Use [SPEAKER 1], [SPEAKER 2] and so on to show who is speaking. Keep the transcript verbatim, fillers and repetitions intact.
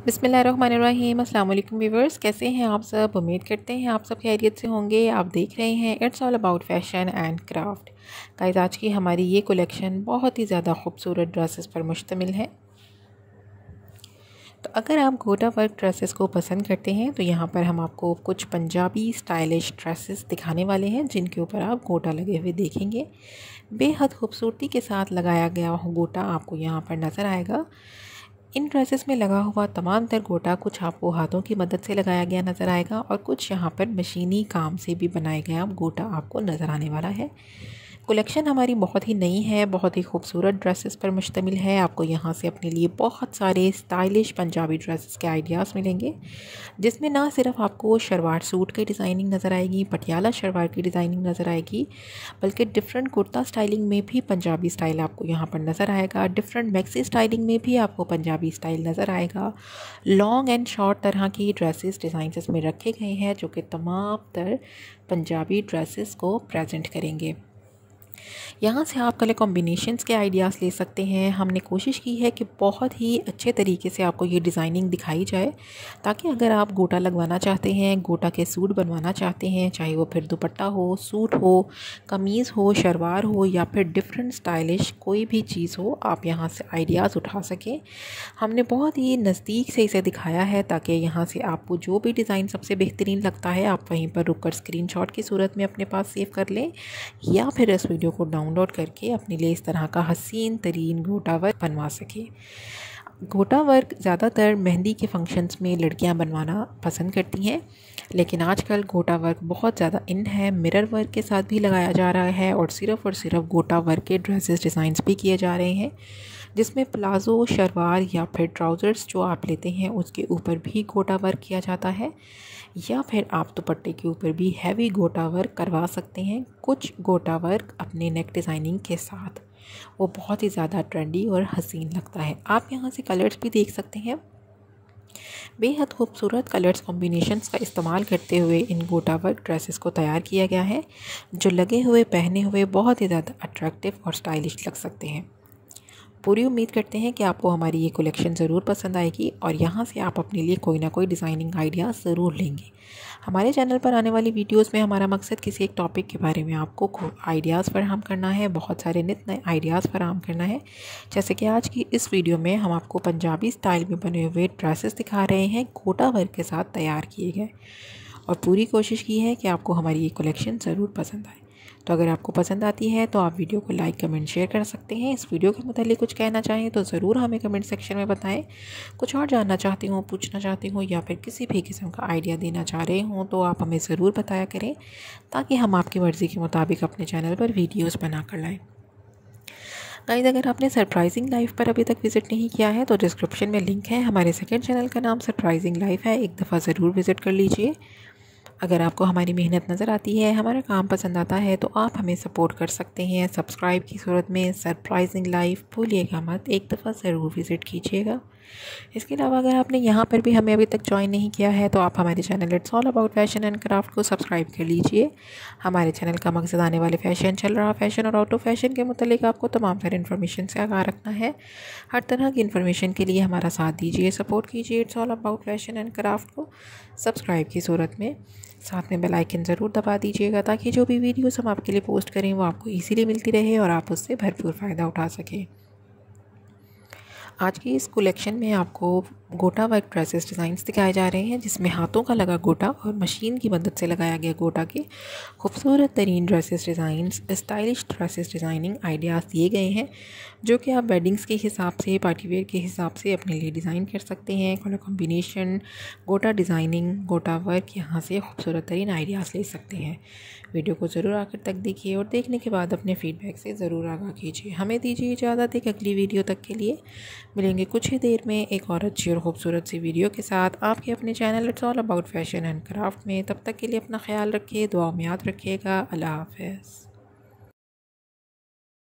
[SPEAKER 1] बिस्मिल्लाहिर्रहमानिर्रहीम। अस्सलाम वालेकुम व्यूअर्स, कैसे हैं आप सब। उम्मीद करते हैं आप सब खैरियत से होंगे। आप देख रहे हैं it's all about fashion and craft. Guys, आज की हमारी ये कलेक्शन बहुत ही ज़्यादा खूबसूरत ड्रेसेस पर मुश्तमिल है। तो अगर आप गोटा वर्क ड्रेसेस को पसंद करते हैं तो यहाँ पर हम आपको कुछ पंजाबी स्टाइलिश ड्रेसेस दिखाने वाले हैं, जिनके ऊपर आप गोटा लगे हुए देखेंगे। बेहद खूबसूरती के साथ लगाया गया गोटा आपको यहाँ पर नज़र आएगा। इन ड्रेसेस में लगा हुआ तमाम तर गोटा कुछ आपको हाथों की मदद से लगाया गया नज़र आएगा और कुछ यहाँ पर मशीनी काम से भी बनाया गया गोटा आपको नज़र आने वाला है। कलेक्शन हमारी बहुत ही नई है, बहुत ही खूबसूरत ड्रेसेस पर मुश्तमिल है। आपको यहाँ से अपने लिए बहुत सारे स्टाइलिश पंजाबी ड्रेसेस के आइडियाज़ मिलेंगे, जिसमें ना सिर्फ आपको शलवार सूट की डिज़ाइनिंग नज़र आएगी, पटियाला शलवार की डिज़ाइनिंग नज़र आएगी, बल्कि डिफरेंट कुर्ता स्टाइलिंग में भी पंजाबी स्टाइल आपको यहाँ पर नज़र आएगा। डिफरेंट मैक्सी स्टाइलिंग में भी आपको पंजाबी स्टाइल नज़र आएगा। लॉन्ग एंड शॉर्ट तरह की ड्रेसेस डिज़ाइन इसमें रखे गए हैं, जो कि तमाम तर पंजाबी ड्रेसेस को प्रेजेंट करेंगे। यहाँ से आप कलर कॉम्बिनेशंस के आइडियाज़ ले सकते हैं। हमने कोशिश की है कि बहुत ही अच्छे तरीके से आपको ये डिज़ाइनिंग दिखाई जाए, ताकि अगर आप गोटा लगवाना चाहते हैं, गोटा के सूट बनवाना चाहते हैं, चाहे वो फिर दुपट्टा हो, सूट हो, कमीज़ हो, शलवार हो या फिर डिफरेंट स्टाइलिश कोई भी चीज़ हो, आप यहाँ से आइडियाज़ उठा सकें। हमने बहुत ही नज़दीक से इसे दिखाया है, ताकि यहाँ से आपको जो भी डिज़ाइन सबसे बेहतरीन लगता है आप वहीं पर रुक कर स्क्रीनशॉट की सूरत में अपने पास सेव कर लें, या फिर इस वीडियो को डाउनलोड करके अपने लिए इस तरह का हसीन तरीन गोटा वर्क बनवा सके। गोटा वर्क ज़्यादातर मेहंदी के फंक्शंस में लड़कियां बनवाना पसंद करती हैं, लेकिन आजकल गोटा वर्क बहुत ज़्यादा इन है। मिरर वर्क के साथ भी लगाया जा रहा है और सिर्फ़ और सिर्फ गोटा वर्क के ड्रेसेस डिज़ाइंस भी किए जा रहे हैं, जिसमें प्लाज़ो, शलवार या फिर ट्राउज़र्स जो आप लेते हैं उसके ऊपर भी गोटा वर्क किया जाता है, या फिर आप दुपट्टे के ऊपर भी हैवी गोटा वर्क करवा सकते हैं। कुछ गोटा वर्क अपने नेक डिज़ाइनिंग के साथ वो बहुत ही ज़्यादा ट्रेंडी और हसीन लगता है। आप यहाँ से कलर्स भी देख सकते हैं। बेहद खूबसूरत कलर्स कॉम्बिनेशंस का इस्तेमाल करते हुए इन गोटा वर्क ड्रेसेस को तैयार किया गया है, जो लगे हुए पहने हुए बहुत ही ज़्यादा अट्रैक्टिव और स्टाइलिश लग सकते हैं। पूरी उम्मीद करते हैं कि आपको हमारी ये कलेक्शन ज़रूर पसंद आएगी और यहाँ से आप अपने लिए कोई ना कोई डिज़ाइनिंग आइडिया ज़रूर लेंगे। हमारे चैनल पर आने वाली वीडियोस में हमारा मकसद किसी एक टॉपिक के बारे में आपको आइडियाज़ फराहम करना है, बहुत सारे नित नए आइडियाज़ फराहम करना है। जैसे कि आज की इस वीडियो में हम आपको पंजाबी स्टाइल में बने हुए ड्रेसेस दिखा रहे हैं, गोटा वर्क के साथ तैयार किए गए, और पूरी कोशिश की है कि आपको हमारी ये कलेक्शन ज़रूर पसंद आए। तो अगर आपको पसंद आती है तो आप वीडियो को लाइक, कमेंट, शेयर कर सकते हैं। इस वीडियो के मुतालिक कुछ कहना चाहें तो ज़रूर हमें कमेंट सेक्शन में बताएं। कुछ और जानना चाहती हूँ, पूछना चाहती हूँ, या फिर किसी भी किस्म का आइडिया देना चाह रहे हों तो आप हमें ज़रूर बताया करें, ताकि हम आपकी मर्ज़ी के मुताबिक अपने चैनल पर वीडियोज़ बना कर लाएँ। गाइस, अगर आपने सरप्राइजिंग लाइफ पर अभी तक विज़िट नहीं किया है तो डिस्क्रिप्शन में लिंक है। हमारे सेकंड चैनल का नाम सरप्राइजिंग लाइफ है, एक दफ़ा ज़रूर विज़िट कर लीजिए। अगर आपको हमारी मेहनत नज़र आती है, हमारा काम पसंद आता है, तो आप हमें सपोर्ट कर सकते हैं सब्सक्राइब की सूरत में। सरप्राइजिंग लाइफ भूलिएगा मत, एक दफ़ा ज़रूर विज़िट कीजिएगा। इसके अलावा अगर आपने यहाँ पर भी हमें अभी तक ज्वाइन नहीं किया है तो आप हमारे channel it's all about fashion and craft को सब्सक्राइब कर लीजिए। हमारे चैनल का मकसद आने वाले फ़ैशन, चल रहा फैशन और आउट ऑफ फैशन के मुतालिक आपको तमाम सारी इन्फॉर्मेशन से आगाह रखना है। हर तरह की इन्फॉर्मेशन के लिए हमारा साथ दीजिए, सपोर्ट कीजिए। It's all about fashion and craft को सब्सक्राइब की सूरत में, साथ में बेल आइकन ज़रूर दबा दीजिएगा, ताकि जो भी वीडियोस हम आपके लिए पोस्ट करें वो आपको इजीली मिलती रहे और आप उससे भरपूर फ़ायदा उठा सकें। आज की इस कलेक्शन में आपको गोटा वर्क ड्रेसेस डिज़ाइंस दिखाए जा रहे हैं, जिसमें हाथों का लगा गोटा और मशीन की मदद से लगाया गया गोटा के खूबसूरत तरीन dresses designs, stylish dresses designing ideas दिए गए हैं, जो कि आप वेडिंग्स के हिसाब से, पार्टी वेयर के हिसाब से अपने लिए डिज़ाइन कर सकते हैं। Colour combination, gota designing, gota work, यहाँ से खूबसूरत तरीन आइडियाज़ ले सकते हैं। वीडियो को ज़रूर आखिर तक देखिए और देखने के बाद अपने फ़ीडबैक से ज़रूर आगाह कीजिए। हमें दीजिए इजाज़त, एक अगली वीडियो तक के लिए मिलेंगे कुछ ही देर में एक और अच्छी और खूबसूरत सी वीडियो के साथ आपके अपने channel it's all about fashion and craft में। तब तक के लिए अपना ख्याल रखिए, दुआ में याद रखिएगा। अल्लाह हाफ़िज़।